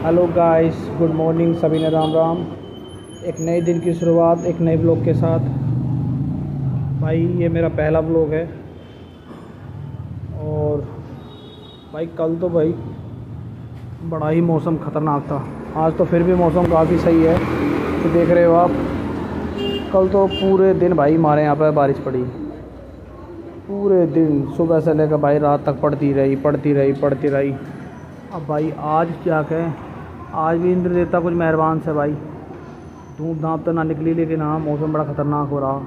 Hello guys, good morning. सभी ने राम राम। एक नए दिन की शुरुआत एक नए ब्लॉग के साथ। भाई ये मेरा पहला ब्लॉग है। और भाई कल तो भाई बड़ा ही मौसम ख़तरनाक था। आज तो फिर भी मौसम काफ़ी सही है। तो देख रहे हो आप, कल तो पूरे दिन भाई हमारे यहाँ पर बारिश पड़ी। पूरे दिन सुबह से लेकर भाई रात तक पड़ती रही। अब भाई आज क्या कहें, आज भी इंद्र देवता कुछ मेहरबान से भाई धूप धाप तो ना निकली, लेकिन हाँ मौसम बड़ा ख़तरनाक हो रहा।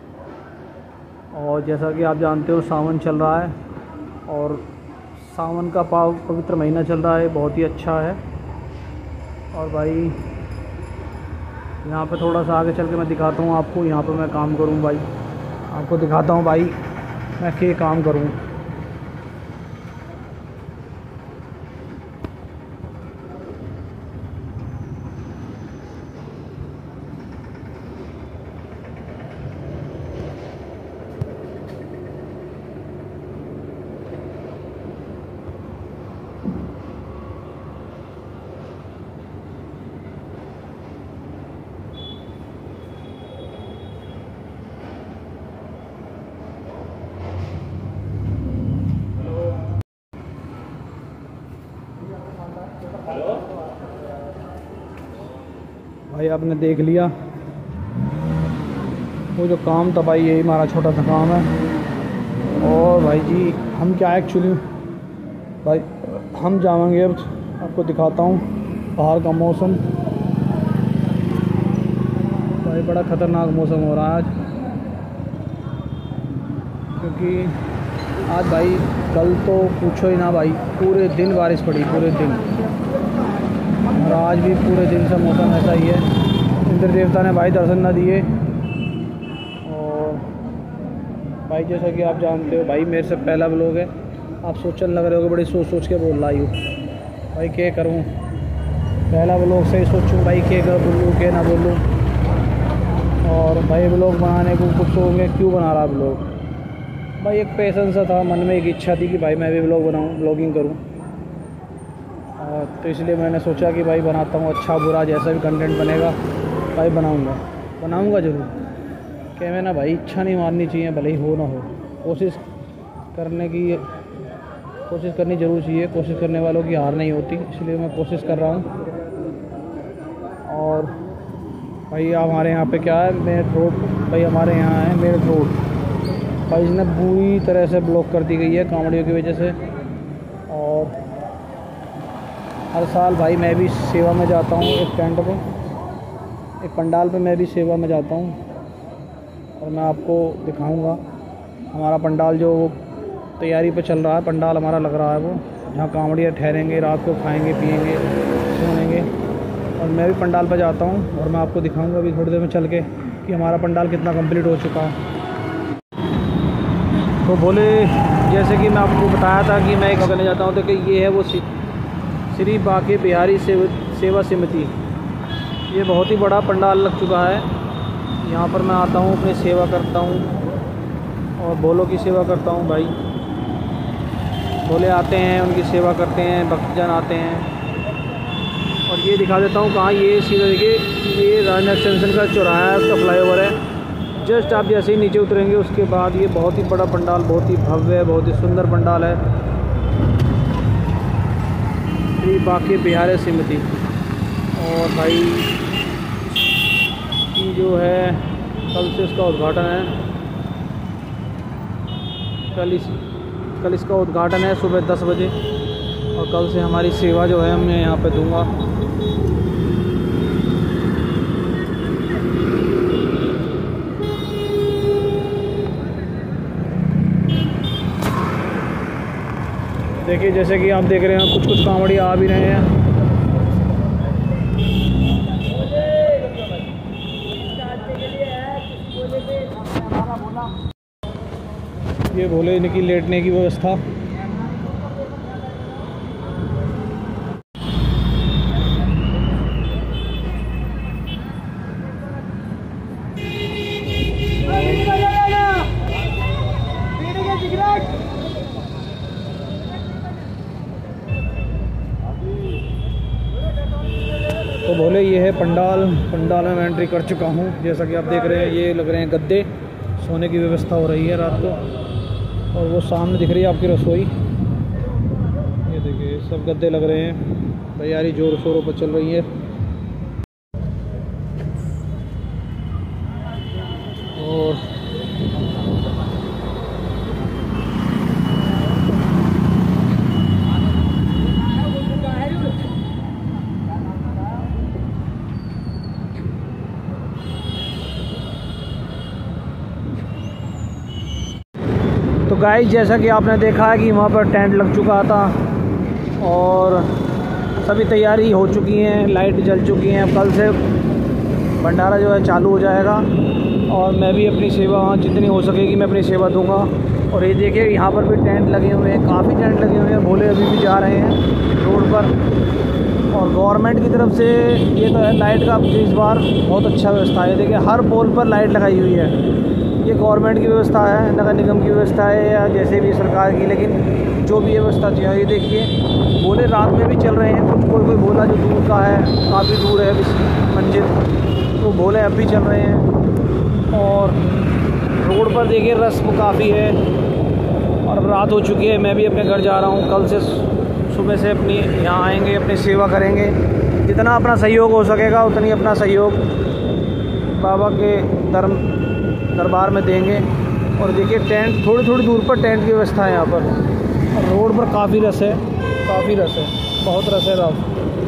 और जैसा कि आप जानते हो सावन चल रहा है और सावन का पवित्र महीना चल रहा है, बहुत ही अच्छा है। और भाई यहाँ पे थोड़ा सा आगे चल के मैं दिखाता हूँ आपको। यहाँ पे मैं काम करूँ भाई, आपको दिखाता हूँ भाई मैं क्या काम करूँ। भाई आपने देख लिया वो जो काम था भाई, यही हमारा छोटा सा काम है। और भाई जी हम क्या एक्चुअली भाई हम जाएंगे, अब आपको दिखाता हूँ बाहर का मौसम। भाई बड़ा ख़तरनाक मौसम हो रहा है आज, क्योंकि आज भाई कल तो पूछो ही ना भाई, पूरे दिन बारिश पड़ी पूरे दिन। और आज भी पूरे दिन से मौसम ऐसा ही है। इंद्र देवता ने भाई दर्शन ना दिए। और भाई जैसा कि आप जानते हो भाई मेरे से पहला ब्लॉग है। आप सोचने लग रहे हो कि बड़ी सोच के बोल रही हूँ भाई, क्या करूँ पहला ब्लॉग से ही सोचूँ भाई क्या बोलूँ क्या ना बोलूँ। और भाई ब्लॉग बनाने को कुछ होंगे, क्यों बना रहा ब्लॉग भाई, एक पैशन सा था मन में, एक इच्छा थी कि भाई मैं भी ब्लॉग बनाऊँ, ब्लॉगिंग करूँ। तो इसलिए मैंने सोचा कि भाई बनाता हूँ, अच्छा बुरा जैसा भी कंटेंट बनेगा भाई बनाऊँगा ज़रूर। क्या मैं ना भाई इच्छा नहीं मारनी चाहिए, भले ही हो ना हो, कोशिश करनी ज़रूर चाहिए। कोशिश करने वालों की हार नहीं होती, इसलिए मैं कोशिश कर रहा हूँ। और भाई हमारे यहाँ पे क्या है, मेरठ रोड भाई हमारे यहाँ है मेरठ रोड भाई, इसने बुरी तरह से ब्लॉक कर दी गई है कांवड़ियों की वजह से। और हर साल भाई मैं भी सेवा में जाता हूँ, एक टेंट पे, एक पंडाल पे मैं भी सेवा में जाता हूँ। और मैं आपको दिखाऊंगा हमारा पंडाल जो तैयारी पे चल रहा है। पंडाल हमारा लग रहा है वो, जहाँ कांवड़िया ठहरेंगे, रात को खाएंगे पिएंगे सोएंगे। और मैं भी पंडाल पे जाता हूँ और मैं आपको दिखाऊंगा अभी थोड़ी देर में चल के कि हमारा पंडाल कितना कंप्लीट हो चुका है। तो बोले जैसे कि मैं आपको बताया था कि मैं एक करने जाता हूँ, तो कि ये है वो श्री बांके बिहारी सेवा समिति। ये बहुत ही बड़ा पंडाल लग चुका है। यहाँ पर मैं आता हूँ, अपनी सेवा करता हूँ और भोलों की सेवा करता हूँ भाई। भोले आते हैं, उनकी सेवा करते हैं, भक्तजन आते हैं। और ये दिखा देता हूँ कहाँ, ये सीधा देखिए, ये राजनगर एक्सटेंशन का चौराहा है, उसका फ्लाईओवर है। जस्ट आप जैसे ही नीचे उतरेंगे उसके बाद ये बहुत ही बड़ा पंडाल, बहुत ही भव्य, बहुत ही सुंदर पंडाल है, श्री बांके बिहारी समिति। और भाई की जो है कल से इसका उद्घाटन है, कल इसका उद्घाटन है सुबह 10 बजे। और कल से हमारी सेवा जो है मैं यहाँ पे दूंगा। देखिए जैसे कि आप देख रहे हैं कुछ कांवड़ी आ भी रहे हैं। ये भोले इनकी लेटने की व्यवस्था। भोले ये है पंडाल में मैं एंट्री कर चुका हूँ। जैसा कि आप देख रहे हैं ये लग रहे हैं गद्दे, सोने की व्यवस्था हो रही है रात को। और वो सामने दिख रही है आपकी रसोई, ये देखिए सब गद्दे लग रहे हैं। तैयारी जोर शोरों पर चल रही है। और तो गाइस जैसा कि आपने देखा है कि वहाँ पर टेंट लग चुका था और सभी तैयारी हो चुकी हैं, लाइट जल चुकी हैं। कल से भंडारा जो है चालू हो जाएगा और मैं भी अपनी सेवा वहाँ जितनी हो सकेगी मैं अपनी सेवा दूंगा। और ये देखिए यहाँ पर भी टेंट लगे हुए हैं, काफ़ी टेंट लगे हुए हैं। भोले अभी भी जा रहे हैं रोड पर। और गवर्नमेंट की तरफ से ये तो है लाइट का इस बार बहुत अच्छा व्यवस्था है। देखिए हर पोल पर लाइट लगाई हुई है। ये गवर्नमेंट की व्यवस्था है, नगर निगम की व्यवस्था है या जैसे भी सरकार की, लेकिन जो भी व्यवस्था चाहिए। ये देखिए भोले रात में भी चल रहे हैं। कुछ कोई भोला जो दूर का है, काफ़ी दूर है मंजिल, तो भोले अब भी चल रहे हैं। और रोड पर देखिए रस्म काफ़ी है। और अब रात हो चुकी है, मैं भी अपने घर जा रहा हूँ। कल से सुबह से अपनी यहाँ आएंगे, अपनी सेवा करेंगे। जितना अपना सहयोग हो सकेगा उतनी अपना सहयोग बाबा के दरबार में देंगे। और देखिए टेंट थोड़ी दूर पर टेंट की व्यवस्था है यहाँ पर। और रोड पर काफ़ी रश है, बहुत रश है रात।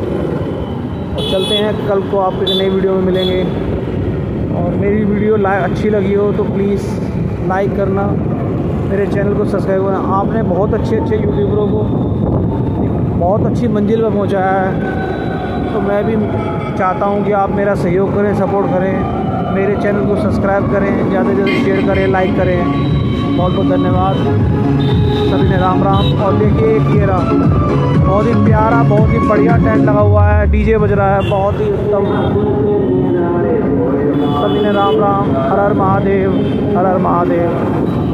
और चलते हैं, कल को आप एक नई वीडियो में मिलेंगे। और मेरी वीडियो अच्छी लगी हो तो प्लीज़ लाइक करना, मेरे चैनल को सब्सक्राइब करना। आपने बहुत अच्छे यूट्यूबरों को बहुत अच्छी मंजिल पर पहुँचाया है, तो मैं भी चाहता हूँ कि आप मेरा सहयोग करें, सपोर्ट करें, मेरे चैनल को सब्सक्राइब करें, ज़्यादा से ज़्यादा शेयर करें, लाइक करें। बहुत बहुत धन्यवाद सभी ने। राम राम। और देखिए ये रहा बहुत ही प्यारा, बहुत ही बढ़िया टेंट लगा हुआ है, डीजे बज रहा है, बहुत ही उत्तम। सभी ने राम राम। हर हर महादेव, हर हर महादेव।